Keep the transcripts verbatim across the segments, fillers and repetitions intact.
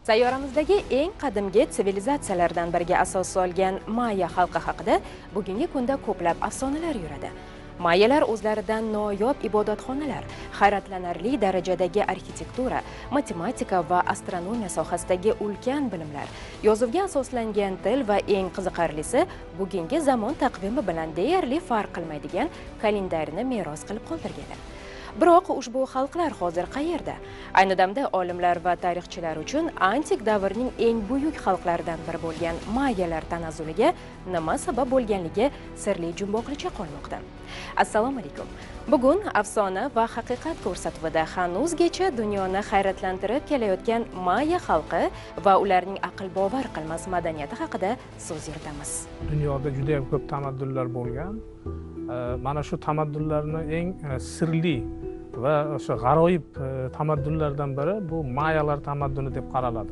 Sayyoramizdagi eng qadimgi sivilizatsiyalardan biriga asos solgan Maya xalqi haqida bugungi kunda ko'plab afsonalar yuradi. Mayalar o'zlaridan noyob ibodatxonalar, hayratlanarli darajadagi arxitektura, matematika va astronomiya sohasidagi ulkan bilimlar, yozuvga asoslangan til va eng qiziqarlisi, bugungi zamon taqvimi bilan deyarli farq qilmaydigan kalendarni meros qilib qoldirganlar. Biroq ushbu xalqlar hozir qayerda? Ayni damda olimlar va tarixchilar uchun antik davrning eng buyuk xalqlaridan biri bo'lgan Mayalar tanazzuliga nima sabab bo'lganligi sirli jumboqlicha qolmoqda. Assalomu alaykum. Bugun afsona va haqiqat ko'rsatuvida hanuzgacha dunyoni hayratlantirib kelayotgan Maya xalqi va ularning aql bovar qilmas madaniyati haqida so'z yuritamiz. Dunyoda juda ham ko'p tamaddunlar bo'lgan. Mana shu tamaddunlarning eng sirli va o'sha g'aroyib tamaddunlardan biri bu Mayalar tamadduni deb qaraladi.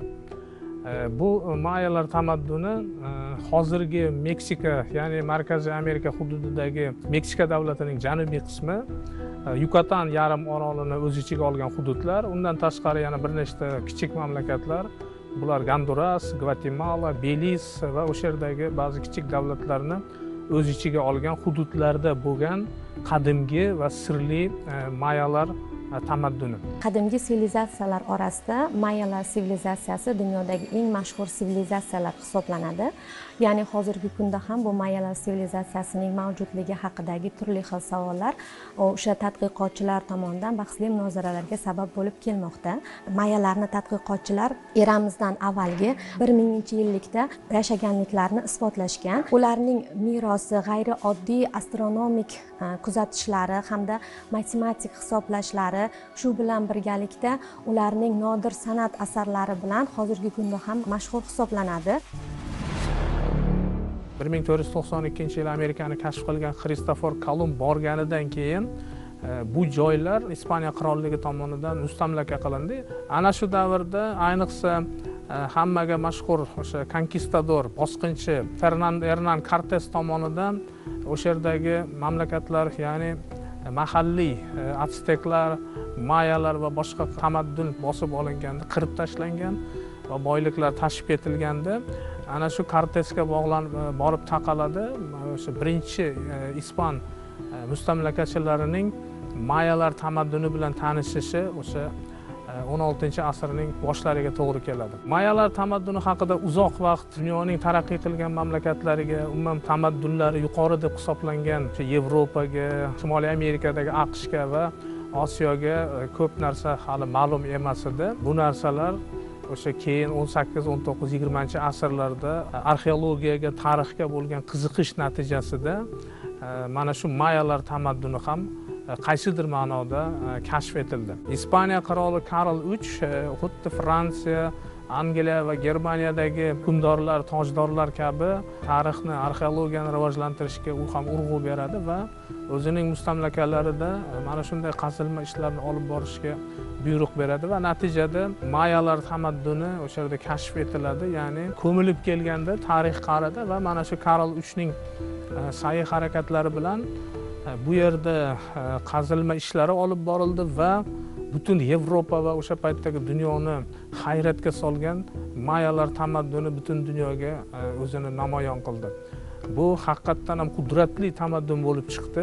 Bu Mayalar tamadduni hozirgi Meksika, ya'ni Markaziy Amerika hududidagi Meksika davlatining janubiy qismi, Yucatan yarim orolini o'z ichiga olgan hududlar, undan tashqari yana bir nechta kichik mamlakatlar, bular Gonduras, Gvatemala, Beliz va o'sha yerdagi ba'zi kichik davlatlarni o'z ichiga olgan hududlarda bo'lgan qadimgi va sirli Mayalar tamadduni. Qadimgi sivilizatsiyalar orasida Mayalar sivilizatsiyasi dunyodagi eng mashhur sivilizatsiyalar hisoblanadi. Ya'ni hozirgi kunda ham bu Mayalar sivilizatsiyasining mavjudligi haqidagi turli xil savollar o'sha tadqiqotchilar tomonidan bahsli munozaralarga sabab bo'lib kelmoqda. Mayalarni tadqiqotchilar eramizdan avvalgi bir minginchi yillikda yashaganliklarini isbotlashgan. Ularning merosi g'ayrioddiy astronomik kuzatishlari hamda matematik hisoblashlari, shu bilan birgalikda ularning nodir san'at asarlari bilan hozirgi kunda ham mashhur hisoblanadi. bir ming to'rt yuz to'qson ikkinchi yil Amerikani kashf qilgan Kristofer Kolumb borganidan keyin bu joylar Ispaniya qirolligi tomonidan mustamlaka qilindi. Ana shu davrda ayniqsa hammaga mashhur o'sha konkistador, bosqinchi Fernando Hernan Cortes tomonidan o'sha yerdagi mamlakatlar, ya'ni mahalliy Azteklar, Mayalar va boshqa tamaddun bosib olinganda, qirib tashlangan va boyliklar tashib etilganda, ana shu Cortesga bog'lanib borib taqaladi. O'sha birinchi ispan mustamlakachilarining Mayalar tamadduni bilan tanishishi o'sha o'n oltinchi asrning boshlariga to'g'ri keladi. Mayalar tamadduni haqida uzoq vaqt dunyoning taraqqiy qilgan mamlakatlariga, umuman tamaddunlari yuqori deb hisoblangan Yevropaga, Shimoliy Amerikadagi AQShga va Osiyoga ko'p narsa hali ma'lum emas edi. Bu narsalar o'sha keyin o'n sakkiz, o'n to'qqiz, yigirmanchi asrlarda arxeologiyaga, tarixga bo'lgan qiziqish natijasida mana shu Mayalar tamadduni ham qaysidir ma'noda kashf etildi. Ispaniya qiroli Karl uch xuddi Fransiya, Angliya va Germaniyadagi hukmdorlar, tojdorlar kabi tarixni, arxeologiyani rivojlantirishga u ham urg'u beradi va o'zining mustamlakalarida mana shunday qazilma ishlarini olib borishga buyruq beradi va natijada Mayalar tamadduni o'sha yerda kashf etiladi. Ya'ni ko'milib kelganda tarix qarida va mana shu Karl uchning sa'y harakatlari bilan bu yerda qazilma ishlari olib borildi va butun Yevropa va o'sha paytdagi dunyoni hayratga solgan Mayalar tamadduni butun dunyoga o'zini namoyon qildi. Bu haqiqatdan ham qudratli tamaddun bo'lib chiqdi.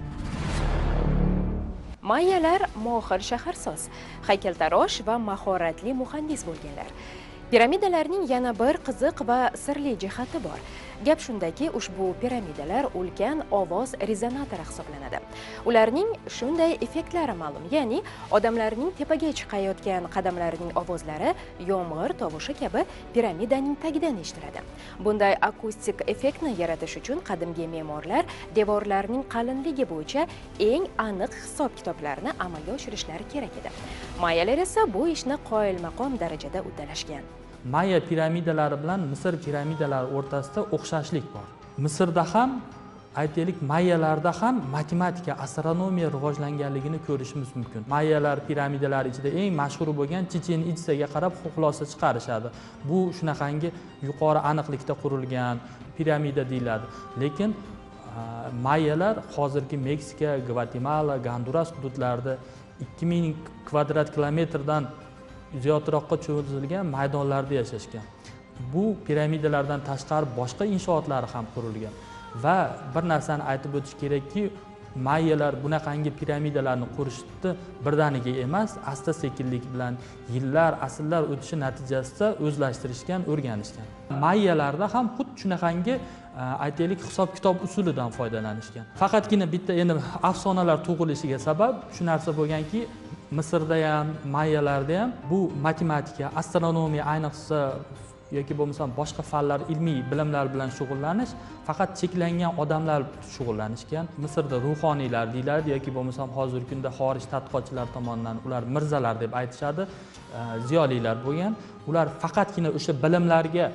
Mayalar mohir shaharsoz, haykaltarosh va mahoratli muhandis bo'lganlar. Piramidalarning yana bir qiziq va sirli jihati bor. Gap shundaki, ushbu piramidalar ulkan ovoz rezonatori hisoblanadi. Ularning shunday effektlari ma'lum, ya'ni odamlarning tepaga chiqayotgan qadamlarining ovozlari yomg'ir tovushi kabi piramidaning tagidan eshitiladi. Bunday akustik effektni yaratish uchun qadimgi me'morlar devorlarning qalinligi bo'yicha eng aniq hisob-kitoblarni amalga oshirishlari kerak edi. Mayalar esa bu ishni qoyilmaqom darajada uddalashgan. Maya piramidalari bilan Misr piramidalari o'rtasida o'xshashlik bor. Misrda ham, aytaylik, Mayalarda ham matematika, astronomiya rivojlanganligini ko'rishimiz mumkin. Mayalar piramidalari ichida eng mashhur bo'lgan Chichen Itzaga qarab xulosa chiqarishadi. Bu shunaqangi yuqori aniqlikda qurilgan piramida deyiladi. Lekin Mayalar hozirgi Meksika, Gvatemala, Gonduras hududlarida ikki ming kvadrat kilometrdan ziyodroqqa cho'zilgan maydonlarda yashashgan. Bu piramidalardan tashqari boshqa inshootlari ham qurilgan va bir narsani aytib o'tish kerakki, mayyalar bunaqangi piramidalarni qurishni birdaniga emas, asta sekinlik bilan yillar, asrlar o'tishi natijasida o'zlashtirishgan, o'rganishgan. Mayyalarda ham xuddi shunaqangi aytaylik hisob-kitob usulidan foydalanishgan. Faqatgina bitta endi afsonalar tug'ilishiga sabab shu narsa bo'lganki, Misrda ham, mayyalarda ham bu matematika, astronomiya, ayniqsa yoki bo'lmasa boshqa fanlar, ilmiy bilimlar bilan shug'ullanish faqat cheklangan odamlar shug'ullanishgan. Misrda ruhoniylar deyiladi yoki bo'lmasa hozirgi kunda xorij tadqiqotchilar tomonidan ular mirzalar deb aytishadi, ziyolilar bo'lgan. Ular faqatgina o'sha bilimlarga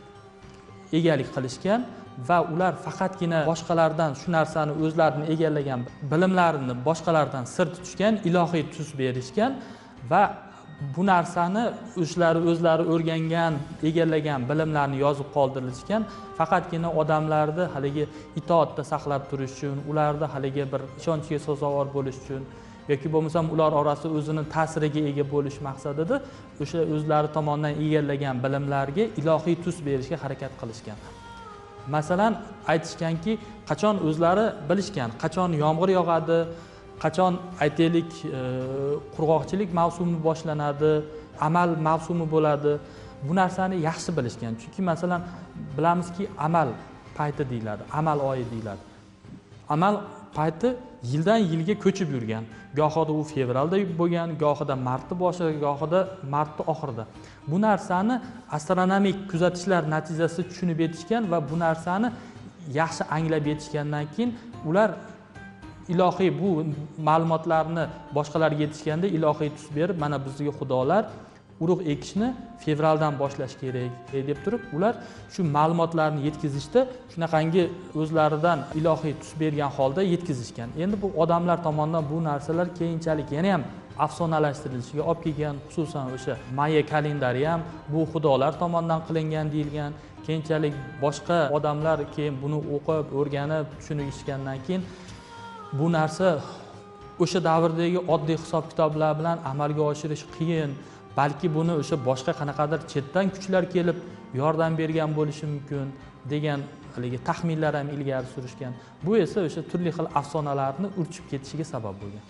egalik qilishgan va ular faqatgina boshqalardan shu narsani o'zlarini egallagan bilimlarini boshqalardan sir tutishgan, ilohiy tus berishgan va bu narsani o'shlari o'zlari o'rgangan, egallagan bilimlarni yozib qoldirishgan, faqatgina odamlarni haligi itoatda saqlab turish uchun, ularda haligi bir ishonchga sazovor bo'lish uchun yoki bo'lmasam ular orasida o'zini ta'siriga ega bo'lish maqsadida o'sha o'zlari tomonidan egallagan bilimlarga ilohiy tus berishga harakat qilishgan. Masalan, aytishganki, qachon o'zlari bilishgan, qachon yomg'ir yog'adi, qachon aytaylik qurg'oqchilik mavsumi boshlanadi, amal mavsumi bo'ladi. Bu narsani yaxshi bilishgan. Chunki masalan, bilamizki, amal payti deyiladi, amal oyi deyiladi. Amal payti yildan yilga ko'chib yurgan. Gohida u fevralda bo'lgan, gohida martda boshida, gohida martda oxirida. Bu narsani astronomik kuzatishlar natijasida tushunib yetishgan va bu narsani yaxshi anglab yetishgandan keyin ular ilohiy bu ma'lumotlarni boshqalarga yetishganda ilohiy tus berib, mana bizga xudolar urug' ekishni fevraldan boshlash kerak deb turib, ular shu ma'lumotlarni yetkazishda shunaqangi o'zlaridan ilohiy tus bergan holda yetkazishgan. Endi bu odamlar tomonidan bu narsalar keyinchalik yana ham afsonalashtirishiga olib kelgan, xususan o'sha Mayya kalendari ham bu xudolar tomonidan qilingan deyilgan. Keyinchalik boshqa odamlar keyin buni o'qib, o'rganib, tushunishgandan keyin bu narsa o'sha davrdagi oddiy hisob-kitoblar bilan amalga oshirish qiyin. Balki buni o'sha boshqa qanaqadir chetdan kuchlar kelib yordam bergan bo'lishi mumkin degan haligi taxminlar ham ilgari surishgan. Bu esa o'sha turli xil afsonalarni urchib ketishiga sabab bo'lgan.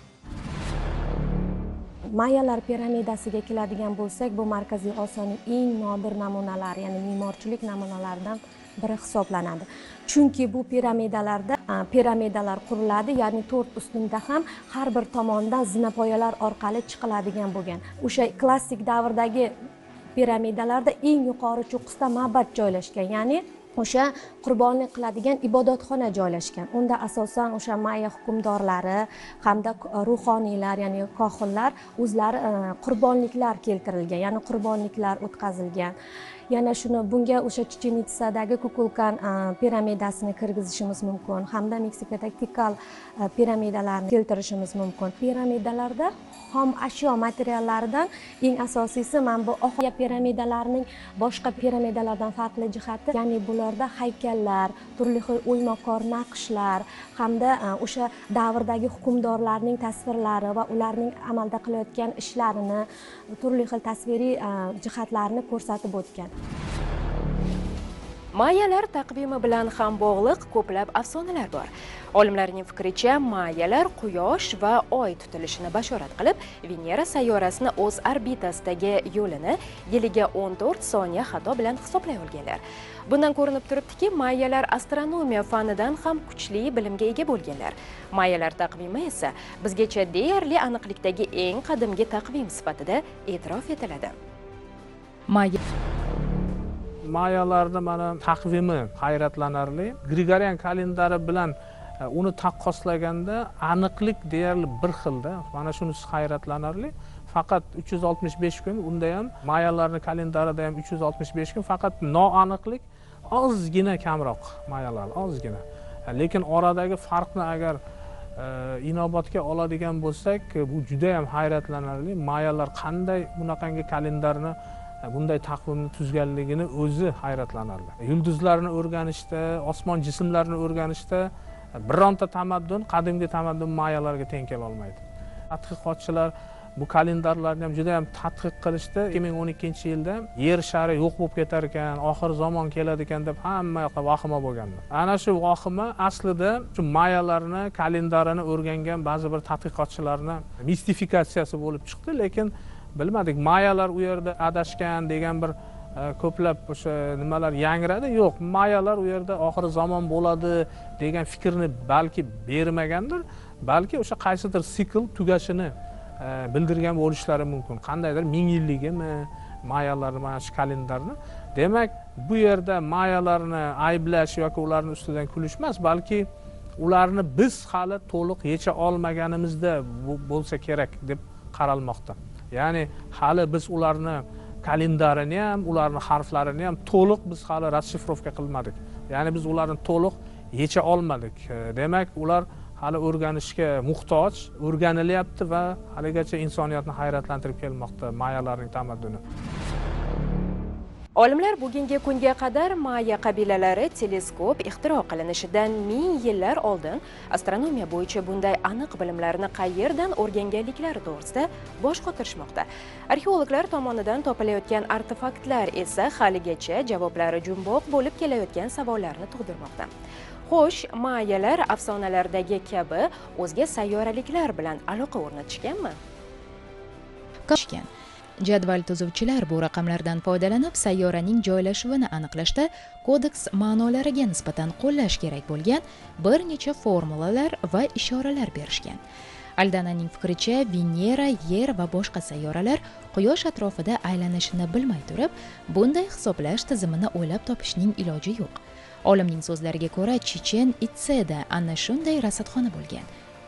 Mayyalar piramidasiga keladigan bo'lsak, bu Markaziy Osiyoning eng nodir namunalari, ya'ni me'morchilik namunalaridan biri hisoblanadi. Chunki bu piramidalarda piramidalar quriladi, ya'ni to'rt ustunda ham har bir tomondan zinapoyalar orqali chiqiladigan bo'lgan. O'sha klassik davrdagi piramidalarda eng yuqori cho'qqisida ma'bad joylashgan, ya'ni o'sha qurbonlik qiladigan ibodatxona joylashgan. Unda asosan o'sha Mayya hukmdorlari hamda ruhoniylar, ya'ni kohinlar o'zlari qurbonliklar keltirilgan, ya'ni qurbonliklar o'tkazilgan. Yana shuni bunga o'sha Chichen Itsadagi Kukulkan piramidasini kirgizishimiz mumkin, hamda Meksikadagi Tikal piramidalarini keltirishimiz mumkin. Piramidalarda xom ashyo materiallaridan eng asosiysi mana bu Oxiya piramidalarining boshqa piramidalardan farqli jihati, ya'ni bularda haykallar, turli xil o'ymakor naqshlar hamda o'sha davrdagi hukmdorlarning tasvirlari va ularning amalda qilayotgan ishlarini, turli xil tasviriy jihatlarini ko'rsatib o'tgan. Mayyalar taqvimi bilan ham bog'liq ko'plab afsonalar bor. Olimlarning fikricha, Mayyalar Quyosh va Oy tutilishini bashorat qilib, Venera sayyorasini o'z orbitasidagi yo'lini yiliga o'n to'rt soniya xato bilan hisoblay olganlar. Bundan ko'rinib turibdiki, Mayyalar astronomiya fanidan ham kuchli bilimga ega bo'lganlar. Mayyalar taqvimi esa bizgacha deyarli aniqlikdagi eng qadimgi taqvim sifatida e'tirof etiladi. Mayya Mayyalarda mana taqvimi hayratlanarli. Gregorian kalendari bilan uni taqqoslaganda aniqlik deyarli bir xilda. Mana shunisi hayratlanarli. Faqat uch yuz oltmish besh kun, unda ham Mayyalarning kalendarida ham uch yuz oltmish besh kun, faqat noaniqlik ozgina kamroq Mayyalar, ozgina. Lekin oradagi farqni agar inobatga oladigan bo'lsak, bu juda ham hayratlanarli. Mayyalar qanday bunaqangi kalendarni, bunday taqvimni tuzganligini o'zi hayratlanarli. Yulduzlarni o'rganishda, osmon jismlarini o'rganishda bironta tamaddun, qadimgi tamaddun Mayyalarga teng kela olmaydi. Tadqiqotchilar bu kalendarlarni ham juda ham tadqiq qilishdi. ikki ming o'n ikkinchi yilda yer shari yo'q bo'lib ketar ekan, oxir zamon keladi ekan deb hamma yoqqa vahima bo'lgandi. Ana shu vahima aslida shu mayalarni kalendarini o'rgangan ba'zi bir tadqiqotchilarning mistifikatsiyasi bo'lib chiqdi, lekin bilmadik, mayalar u yerda adashgan degan bir ko'plab o'sha nimalar yangradi. Yo'q, mayalar u yerda oxir zamon bo'ladi degan fikrni balki bermagandir, balki o'sha qaysidir sikl tugashini bildirgan bo'lishlari mumkin. Qandaydir ming yilligimi mayalarni, mana shu kalendarni. Demak, bu yerda mayalarni ayblash yoki ularni ustidan kulish emas, balki ularni biz hali to'liq yecha olmaganimizda bo'lsa kerak deb qaralmoqda. Ya'ni hali biz ularni kalendarini ham, ularni harflarini ham to'liq biz hali расшифровка qilmadik. Ya'ni biz ularni to'liq yecha olmadik. Demak, ular hali o'rganishga muhtoj, o'rganilyapti va haligacha insoniyatni hayratlantirib kelmoqda mayalarning tamadduni. Olimlar bugungi kunga qadar Maya qabilalari teleskop ixtiro qilinishidan ming yillar oldin astronomiya bo'yicha bunday aniq bilimlarni qayerdan o'rganganliklari to'g'risida bosh qotirishmoqda. Arxeologlar tomonidan topilayotgan artefaktlar esa haligacha javoblari jumboq bo'lib kelayotgan savollarni tug'dirmoqda. Xo'sh, mayalar afsonalardagi kabi o'zga sayyoraliklar bilan aloqa o'rnatishganmi? Jadval tuzuvchilar bu raqamlardan foydalanib sayyoraning joylashuvini aniqlashda kodeks ma'nolariga nisbatan qo'llash kerak bo'lgan bir necha formulalar va ishoralar berishgan. Aldananing fikricha, Venera, Yer va boshqa sayyoralar Quyosh atrofida aylanishini bilmay turib, bunday hisoblash tizimini o'ylab topishning iloji yo'q. Olimning so'zlariga ko'ra, Chechen Itseda ana shunday rasadxona bo'lgan.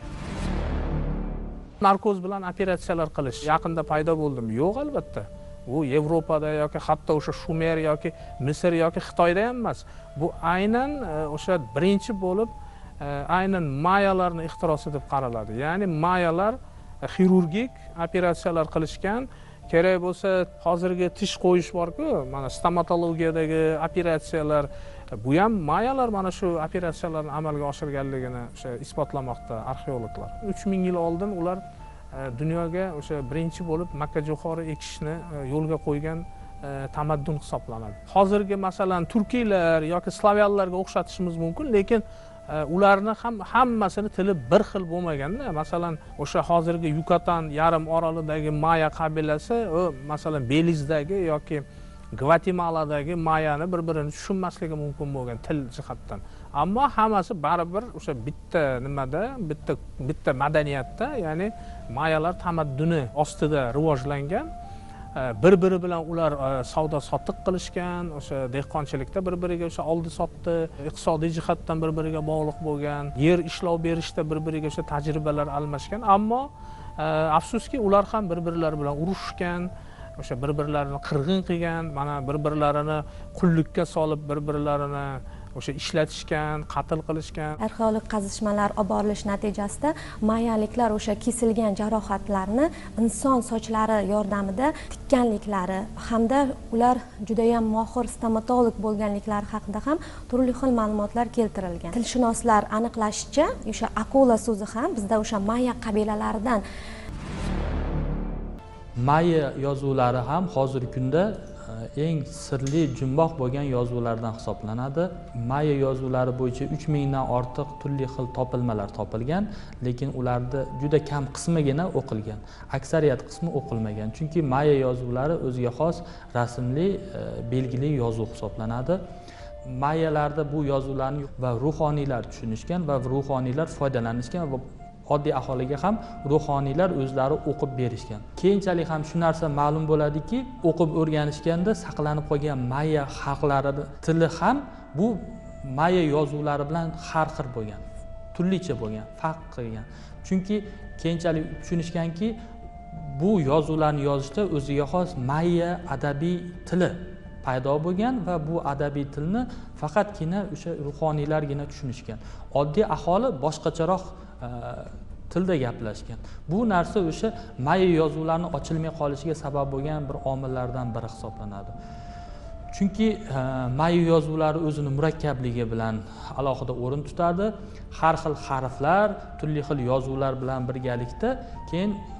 Narkoz bilan operatsiyalar qilish yaqinda paydo bo'ldimi? Yo'q, albatta. Bu Yevropada yoki hatto o'sha Shumer yoki Misr yoki Xitoyda ham emas. Bu aynan o'sha birinchi bo'lib aynan mayalarning ixtirosi deb qaraladi. Ya'ni mayalar xirurgik operatsiyalar qilishgan. Kerak bo'lsa, hozirgi tish qo'yish bor-ku, mana stomatologiyadagi operatsiyalar, bu ham mayalar mana shu operatsiyalarni amalga oshirganligini o'sha isbotlamoqda arxeologlar. uch ming yil oldin ular dunyoga o'sha birinchi bo'lib Makka jo'xori ekishni yo'lga qo'ygan tamaddun hisoblanadi. Hozirgi masalan turkiylar yoki slavyanlarga o'xshatishimiz mumkin, lekin ularni ham hammasini tili bir xil bo'lmaganda, masalan o'sha hozirgi Yukatan yarim orolidagi Maya qabilasi, u masalan Belizdagi yoki Gvatemaladagi mayani bir-birini tushunmasligi mumkin bo'lgan til jihatdan. Ammo hammasi baribir o'sha bitta nimada, bitta bitta madaniyatda, ya'ni mayalar tamadduni ostida rivojlangan. Bir-biri bilan ular savdo sotiq qilishgan, o'sha dehqonchilikda bir-biriga o'sha oldi sotdi, iqtisodiy jihatdan bir-biriga bog'liq bo'lgan, yer ishlov berishda bir-biriga o'sha tajribalar almashgan. Ammo afsuski ular ham bir-birlari bilan urushgan, o'sha bir-birlarini qirg'in qilgan, mana bir-birlarini qullikka solib, bir-birlarini o'sha ishlatishgan, qatl qilishgan. Arxeolog qazishmalar olib borilish natijasida mayaliklar o'sha kesilgan jarohatlarni inson sochlari yordamida tikkanliklari hamda ular juda ham mohir stomatolog bo'lganliklari haqida ham turli xil ma'lumotlar keltirilgan. Tilshunoslar aniqlashicha, o'sha akula so'zi ham bizda o'sha maya qabilalaridan. Maya yozuvlari ham hozirgi kunda eng sirli jumboq bo'lgan yozuvlardan hisoblanadi. Maya yozuvlari bo'yicha uch mingdan ortiq turli xil topilmalar topilgan, lekin ularda juda kam qismigina o'qilgan. Aksariyat qismi o'qilmagan. Chunki Maya yozuvlari o'ziga xos rasmli, belgili yozuv hisoblanadi. Mayalarda bu yozuvlarni va ruhoniylar tushunishgan va ruhoniylar foydalanishgan va oddiy aholiga ham ruhoniylar o'zlari o'qib berishgan. Keyinchalik ham shu narsa ma'lum bo'ladiki, o'qib o'rganishganda saqlanib qolgan Maya xalqlari tili ham bu Maya yozuvlari bilan har xil bo'lgan, turlicha bo'lgan, farq qilgan. Chunki keyinchalik tushunishganki, bu yozuvlarni yozishda o'ziga xos Maya adabiy tili paydo bo'lgan va bu adabiy tilni faqatgina o'sha ruhoniylargina tushunishgan. Oddiy aholi boshqacharoq tilda gaplashgan. Bu narsa o'sha Maya yozuvlarini ochilmay qolishiga sabab bo'lgan bir omillardan biri hisoblanadi. Chunki Maya yozuvlari o'zini murakkabligi bilan alohida o'rin tutadi. Har xil harflar, turli xil yozuvlar bilan birgalikda keyin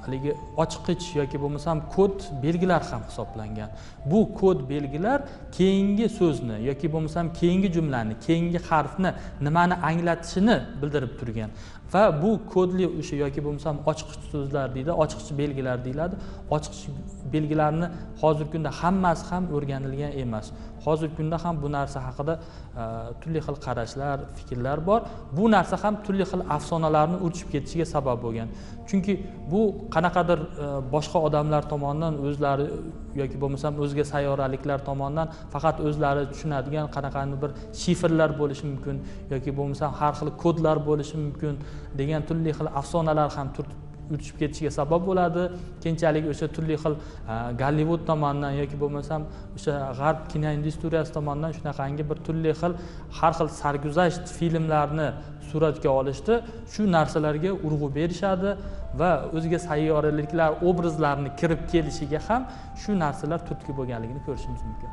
haligi ochqich yoki bo'lmasam kod belgilar ham hisoblangan. Bu kod belgilar keyingi so'zni yoki bo'lmasam keyingi jumlani, keyingi harfni nimani anglatishini bildirib turgan. Va bu kodli o'sha yoki bo'lmasam ochqich so'zlar deydi, ochqich belgilar deyiladi. Ochqich belgilarni hozirgi kunda hammasi ham o'rganilgan emas. Hozirgi kunda ham bu narsa haqida turli xil qarashlar, fikrlar bor. Bu narsa ham turli xil afsonalarni urchib ketishiga sabab bo'lgan. Chunki bu qanaqadir boshqa odamlar tomonidan o'zlari yoki bo'lmasam o'zga sayyoraliklar tomonidan faqat o'zlari tushunadigan qanaqadir bir shifrlar bo'lishi mumkin yoki bo'lmasam har xil kodlar bo'lishi mumkin degan turli xil afsonalar ham o'tishib ketishiga sabab bo'ladi. Keyinchalik o'sha turli xil Gollivud tomonidan yoki bo'lmasam o'sha g'arb kinoindustriyasi tomonidan shunaqangi bir turli xil har xil sarguzasht filmlarni suratga olishdi. Shu narsalarga urg'u berishadi va o'ziga sayyoraliklar obrazlarini kirib kelishiga ham shu narsalar turtki bo'lganligini ko'rishimiz mumkin.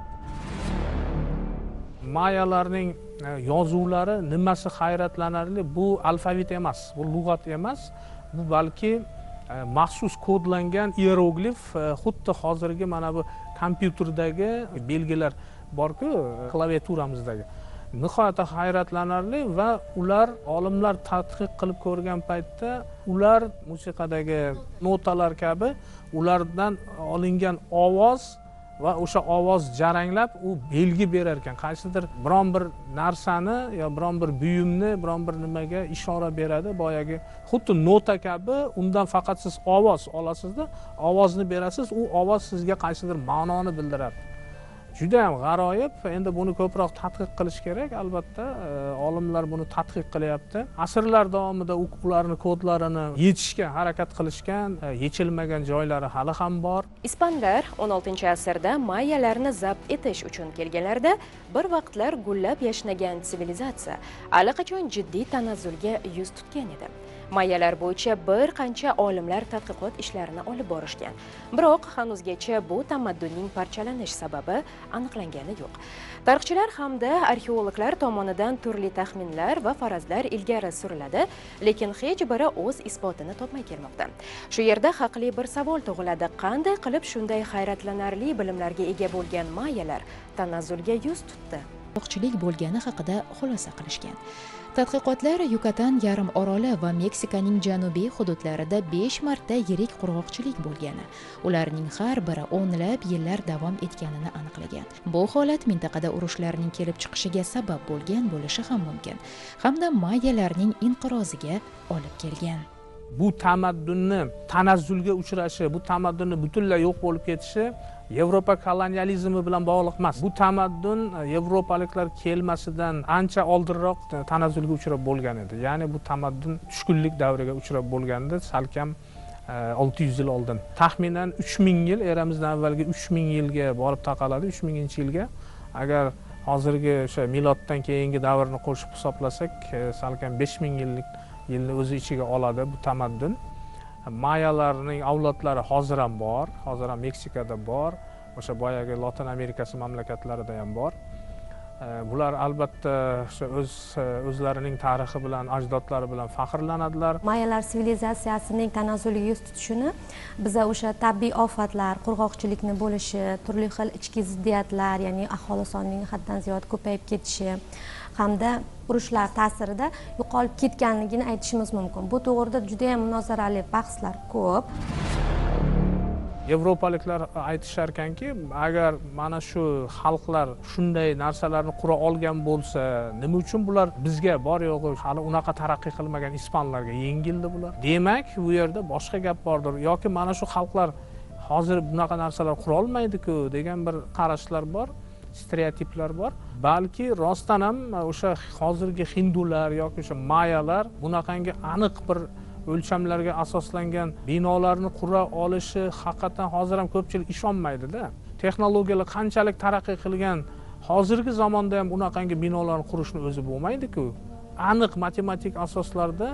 Mayalarning yozuvlari nimasi hayratlanarli, bu alfavit emas, bu lug'at emas. Bu balki maxsus kodlangan hieroglif, xuddi hozirgi mana bu kompyuterdagi belgilar bor-ku, klaviaturamizdagi. Nihoyatda hayratlanarli va ular olimlar tadqiq qilib ko'rgan paytda ular musiqadagi notalar kabi ulardan olingan ovoz va o'sha ovoz jaranglab u belgi berar ekan. Qaysidir biron bir narsani yo biron bir buyumni biron bir nimaga ishora beradi, boyagi xuddi nota kabi undan faqat siz ovoz olasizda, ovozni berasiz, u ovoz sizga qaysidir ma'noni bildiradi. Juda ham g'aroyib. Endi buni ko'proq tadqiq qilish kerak. Albatta, olimlar buni tadqiq qilyapti. Asrlar davomida ularning kodlarini yechishga harakat qilishgan, yechilmagan joylari hali ham bor. Ispanlar o'n oltinchi asrda mayalarni zabt etish uchun kelganlarida bir vaqtlar gullab yashnagan sivilizatsiya allaqachon jiddiy tanazzulga yuz tutgan edi. Mayalar bo'yicha bir qancha olimlar tadqiqot ishlarini olib borishgan. Biroq hanuzgacha bu tamaddunning parchalanish sababi aniqlangani yo'q. Tarixchilar hamda arxeologlar tomonidan turli taxminlar va farazlar ilgari suriladi, lekin hech biri o'z isbotini topmay kelmoqda. Shu yerda haqli bir savol tug'iladi: qanday qilib shunday hayratlanarli bilimlarga ega bo'lgan mayalar tanazzulga yuz tutdi? Qurg'oqchilik bo'lgani haqida xulosa qilishgan. Tadqiqotlar Yukatan yarim oroli va Meksikaning janubiy hududlarida besh marta yirik qurg'oqchilik bo'lgani, ularning har biri o'nlab yillar davom etganini aniqlagan. Bu holat mintaqada urushlarning kelib chiqishiga sabab bo'lgan bo'lishi ham mumkin, hamda mayalarning inqiroziga olib kelgan. Bu tamaddunni tanazzulga uchrashi, bu tamaddunni butunlay yo'q bo'lib ketishi Yevropa kolonializmi bilan bog'liq emas. Bu tamaddun yevropaliklar kelmasidan ancha oldinroq tanazzulga uchrab bo'lgan edi. Ya'ni bu tamaddun tushkunlik davriga uchrab bo'lganda salkam olti yuz yil oldin. Taxminan uch ming yil, eramizdan avvalgi uch ming yilga borib taqaladi. uch minginchi yilga. Agar hozirgi o'sha miloddan keyingi davrni qo'shib hisoblasak, salkam besh ming yillik yilni o'zi ichiga oladi bu tamaddun. Mayalarning avlodlari hozir ham bor, hozir ham Meksikada bor, o'sha boyagi Lotin Amerikasi mamlakatlarida ham bor. Bular albatta o'sha o'z o'zlarining tarixi bilan, ajdodlari bilan faxrlanadilar. Mayalar sivilizatsiyasining tanazzulga yuz tutishini biza o'sha tabiiy ofatlar, qurg'oqchilikni bo'lishi, turli xil ichki ziddiyatlar, ya'ni aholi sonining haddan ziyod ko'payib ketishi hamda urushlar ta'sirida yo'qolib ketganligini aytishimiz mumkin. Bu to'g'rida juda ham munozarali bahslar ko'p. Yevropaliklar aytishar ekanki, agar mana shu xalqlar shunday narsalarni qura olgan bo'lsa, nima uchun bular bizga bor yo'g'i hali unaqa taraqqiy qilmagan ispanlarga yengildi bular? Demak, bu yerda boshqa gap bordir. Yoki mana shu xalqlar hozir bunaqa narsalar qura olmaydi-ku degan bir qarashlar bor. Stereotiplar bor. Balki rostdan ham o'sha hozirgi hindular yoki o'sha mayalar bunaqangi aniq bir o'lchamlarga asoslangan binolarni qura olishi haqiqatan hozir ham ko'pchilik ishonmaydi-da. Texnologiyalar qanchalik taraqqiy qilgan, hozirgi zamonda ham bunaqangi binolarni qurishni o'zi bo'lmaydi-ku. Aniq matematik asoslarda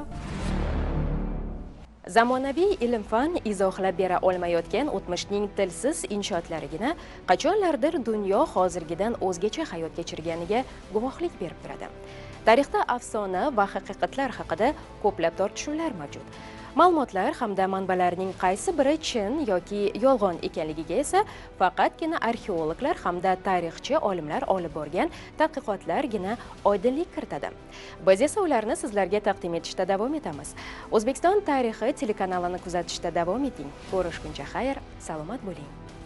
zamonaviy ilm-fan izohlab bera olmayotgan o'tmishning tilsiz inshootlarigina qachonlardir dunyo hozirgidan o'zgacha hayot kechirganiga guvohlik berib turadi. Tarixda afsona va haqiqatlar haqida ko'plab tortishuvlar mavjud. Ma'lumotlar hamda manbalarning qaysi biri chin yoki yolg'on ekanligiga esa faqatgina arxeologlar hamda tarixchi olimlar olib borgan tadqiqotlargina oydinlik kiritadi. Biz esa ularni sizlarga taqdim etishda davom etamiz. O'zbekiston tarixi telekanalini kuzatishda davom eting. Ko'rishguncha xayr, salomat bo'ling.